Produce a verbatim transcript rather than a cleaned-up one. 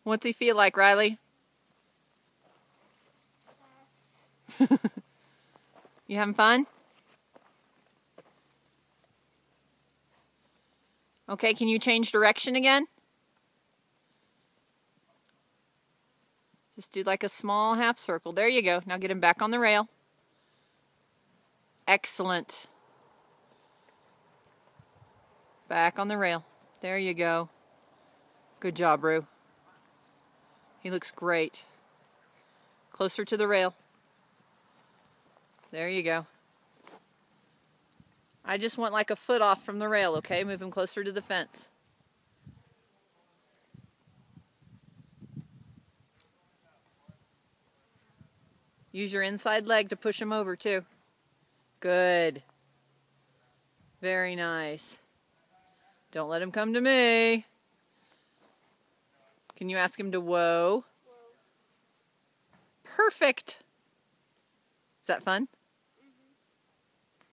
What's he feel like, Riley? You having fun? Okay, can you change direction again? Just do like a small half circle. There you go. Now get him back on the rail. Excellent. Back on the rail. There you go. Good job, Rue. He looks great. Closer to the rail. There you go. I just want like a foot off from the rail, okay? Move him closer to the fence. Use your inside leg to push him over too. Good. Very nice. Don't let him come to me. Can you ask him to whoa? Perfect. Is that fun?